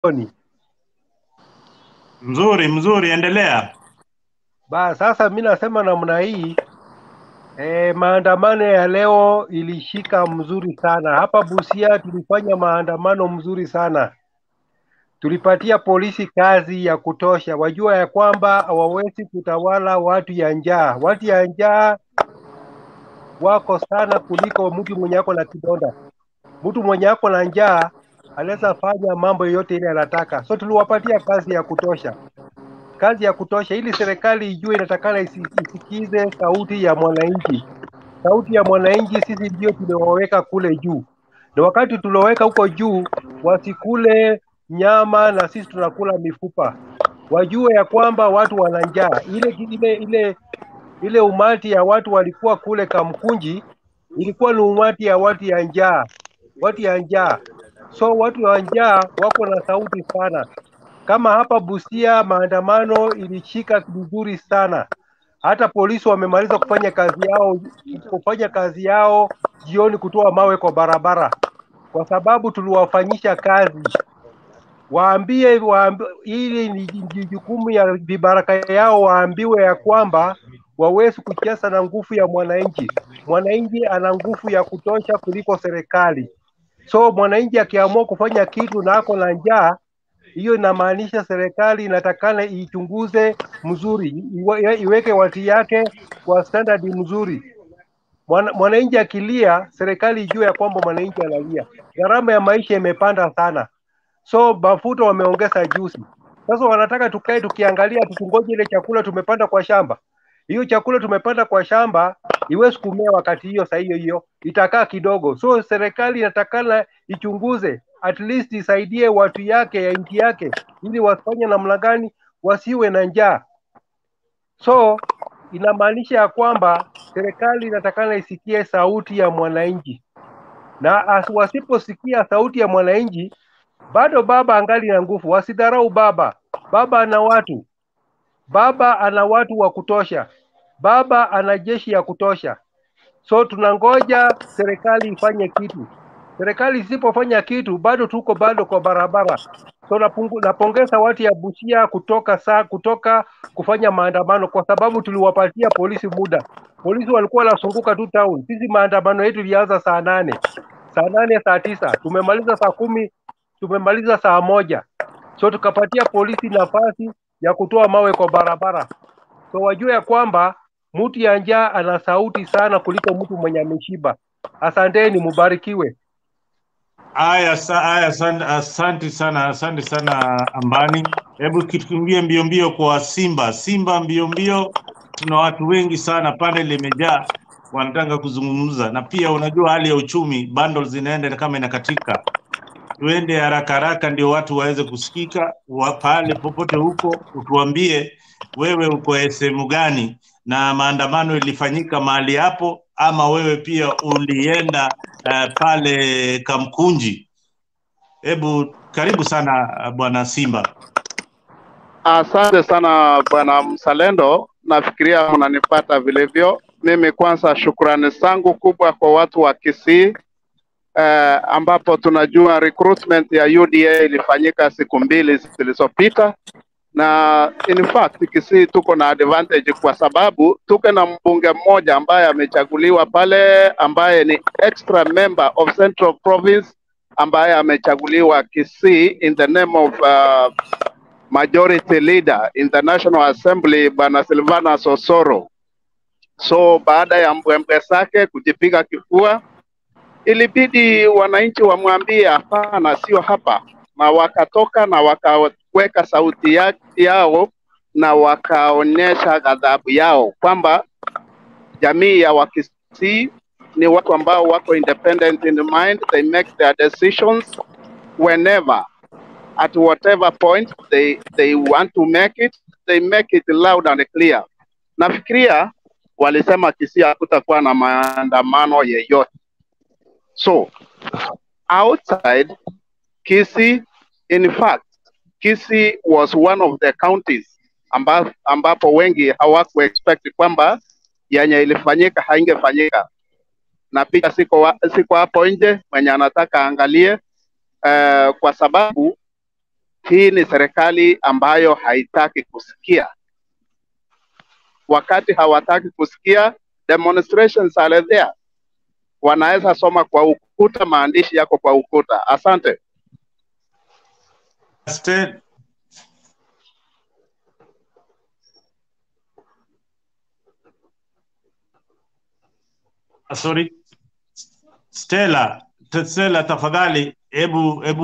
Mzuri, endelea. Sasa mimi nasema namna hii, maandamano ya leo ilishika mzuri sana. Hapa Busia tulifanya maandamano mzuri sana. Tulipatia polisi kazi ya kutosha. Wajua ya kwamba hawawezi kutawala watu ya njaa. Watu ya njaa wako sana kuliko mtu mwenye ako na kidonda. Mtu mwenye ako na njaa anaweza fanya mambo yote ile anataka. So tuliwapatia kazi ya kutosha. Kazi ya kutosha ili serikali ijue inatakana isikize sauti ya mwananchi. Sauti ya mwananchi sisi ndio tulioweka kule juu. Na wakati tulioweka huko juu wasikule nyama na sisi tunakula mifupa. Wajue ya kwamba watu wana njaa. Ile umati ya watu walikuwa kule Kamkunji ilikuwa ni umati ya watu ya njaa. Watu ya njaa. So watu wa njaa wako na sauti sana. Kama hapa Busia maandamano ilishika vizuri sana. Hata polisi wamemaliza kufanya kazi yao jioni, kutoa mawe kwa barabara, kwa sababu tuliwafanyisha kazi. Waambie ili ni jukumu ya vibaraka yao, waambiwe ya kwamba wawezi kucheza na nguvu ya mwananchi. Mwananchi ana nguvu ya kutosha kuliko serikali. So mwananchi akiamua kufanya kitu na ako na njaa, hiyo inamaanisha serikali inatakana ichunguze mzuri, iweke watu yake kwa standard mzuri. Mwananchi akilia, serikali ijue ya kwamba mwananchi analia. Gharama ya maisha imepanda sana. So mafuta wameongeza juzi. Sasa wanataka tukae tukiangalia tukungoje ile chakula tumepanda kwa shamba. Hiyo chakula tumepanda kwa shamba iwezi kumea wakati hiyo saa hiyo itakaa kidogo. So serikali inatakana ichunguze, at least isaidie watu yake ya nchi yake ili wafanye namna gani wasiwe na njaa. So inamaanisha ya kwamba serikali inatakana isikie sauti ya mwananchi. Na wasiposikia sauti ya mwananchi, bado baba angali na nguvu. Wasidharau baba. Baba ana watu. Baba ana watu wa kutosha. Baba ana jeshi ya kutosha. So tunangoja serikali ifanye kitu. Serikali isipofanya kitu, bado tuko kwa barabara. So napongeza watu ya Busia kutoka kufanya maandamano, kwa sababu tuliwapatia polisi muda. Polisi walikuwa wanazunguka tu town. Sisi maandamano yetu ilianza saa 8, saa 9, tumemaliza saa 10, tumemaliza saa 1. So tukapatia polisi nafasi ya kutoa mawe kwa barabara. So wajue ya kwamba mtu ya njaa ana sauti sana kuliko mtu mwenye ameshiba. Asanteni, mubarikiwe. Asante sana Ambani. Hebu kitukimbie mbio kwa Simba mbio. Tuna watu wengi sana, panel imejaa, wanataka kuzungumza. Na pia unajua hali ya uchumi, bundles zinaenda kama inakatika. Tuende haraka ndio watu waweze kusikika. Pale popote huko utuambie wewe uko sehemu gani na maandamano ilifanyika mahali hapo, ama wewe pia ulienda pale Kamkunji. Hebu karibu sana bwana Simba. Asante sana bwana Mzalendo, nafikiria mnanipata vilivyo. Mimi kwanza shukrani zangu kubwa kwa watu wa Kisii, ambapo tunajua recruitment ya UDA ilifanyika siku 2 zilizopita, na in fact Kisii tuko na advantage kwa sababu tuko na mbunge mmoja ambaye amechaguliwa pale, ambaye ni extra member of Central Province, ambaye amechaguliwa Kisii in the name of majority leader in the National Assembly, bwana Silvanus Osoro. So baada ya mbwembwe zake kujipiga kifua, ilibidi wananchi wamwambie hapana, sio hapa, na wakatoka na wakaweka sauti yao na wakaonyesha ghadhabu yao kwamba jamii ya Wakisii ni watu ambao wako independent in mind. They make their decisions whenever, at whatever point they want to make it, they make it loud and clear. Nafikiria walisema Kisii hakutakuwa na maandamano yeyote. So outside Kisii, in fact Kisii was one of the counties ambapo wengi hawaku expect kwamba yenye ilifanyika haingefanyika. Na pia siko hapo nje, mwenye anataka angalie, kwa sababu hii ni serikali ambayo haitaki kusikia. Wakati hawataki kusikia, demonstrations are there. Wanaweza soma kwa ukuta, maandishi yako kwa ukuta. Asante. Sorry. Stella, tafadhali, hebu